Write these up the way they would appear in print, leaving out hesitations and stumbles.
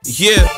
Yeah.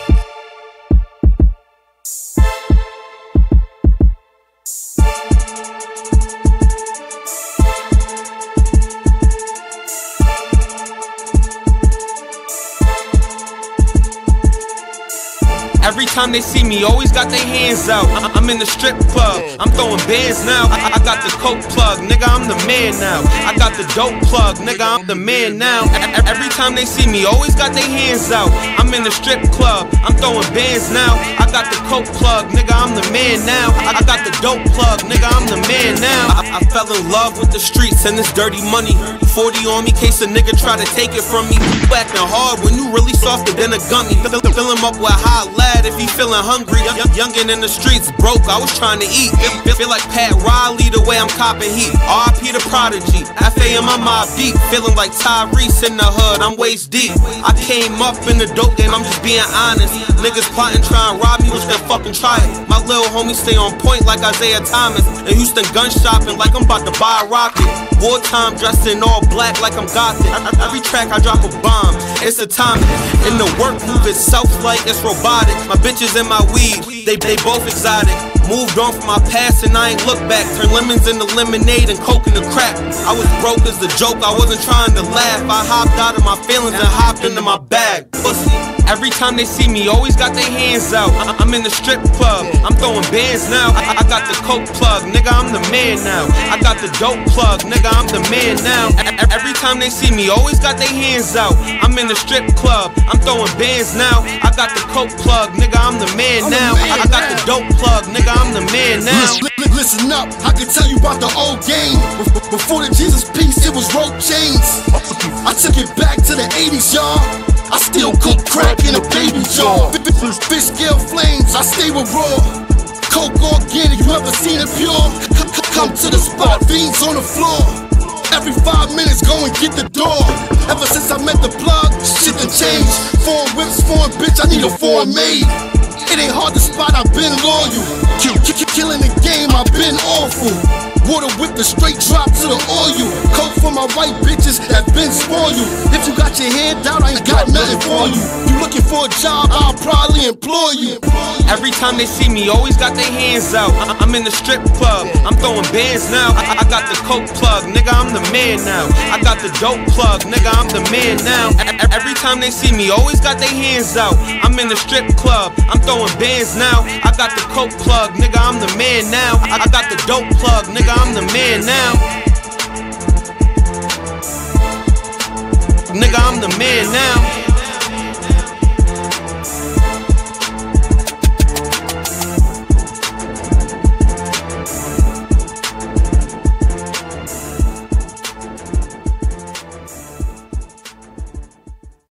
Every time they see me, always got their hands out. I'm in the strip club, I'm throwing bands now. I got the coke plug, nigga, I'm the man now. I got the dope plug, nigga, I'm the man now. Every time they see me, always got their hands out. I'm in the strip club, I'm throwing bands now. I got the coke plug, nigga, I'm the man now. I got the dope plug, nigga, I'm the man now. I fell in love with the streets and this dirty money. 40 on me, case a nigga try to take it from me. You acting hard when you really softer than a gummy. Fill him up with hot lead if he feeling hungry. Youngin' in the streets, broke, I was trying to eat. Feel like Pat Riley the way I'm copping heat. R.I.P. the Prodigy, F.A.M. on my beat. Feeling like Tyrese in the hood, I'm waist deep. I came up in the dope game, I'm just being honest. Niggas plotting, trying to rob me, which they fucking try it. My little homie stay on point like Isaiah Thomas. In Houston gun shopping like I'm about to buy a rocket. Wartime dressed in all black like I'm gothic. Every track I drop a bomb, it's atomic. And the work move itself like it's robotic. My bitches and my weed, they both exotic. Moved on from my past and I ain't look back. Turn lemons into lemonade and coke into crack. I was broke as the joke, I wasn't trying to laugh. I hopped out of my feelings and hopped into my bag. Pussy. Every time they see me, always got their hands out. I'm in the strip club, I'm throwing bands now. I got the coke plug, nigga, I'm the man now. I got the dope plug, nigga, I'm the man now. Every time they see me, always got their hands out. I'm in the strip club, I'm throwing bands now. I got the coke plug, nigga, I'm the man now. I got the dope plug, nigga, I'm the man now. Listen up, I can tell you about the old game. Before the Jesus piece, it was rope chains. I took it back to the 80s, y'all. I still cook crack in a baby jar. Fish scale flames, I stay with raw. Coke organic, you ever seen it pure? Come to the spot, fiends on the floor. Every 5 minutes, go and get the door. Ever since I met the plug, shit done changed. Foreign whips, foreign bitch, I need a foreign maid. It ain't hard to spot, I've been loyal. Killing the game, I've been awful. Water with the straight drop to the oil. Coke for my white bitches that been spoiled. If you got your hand out, I ain't got nothing for you. You looking for a job, I'll probably employ you. Every time they see me, always got their hands out. I'm in the strip club, I'm throwing bands now. I got the coke plug, nigga, I'm the man now. I got the dope plug, nigga, I'm the man now. Every time they see me, always got their hands out. I'm in the strip club, I'm throwing bands now. I got the coke plug, nigga, I'm the man now. I got the dope plug, nigga, I'm the man now. Nigga, I'm the man now.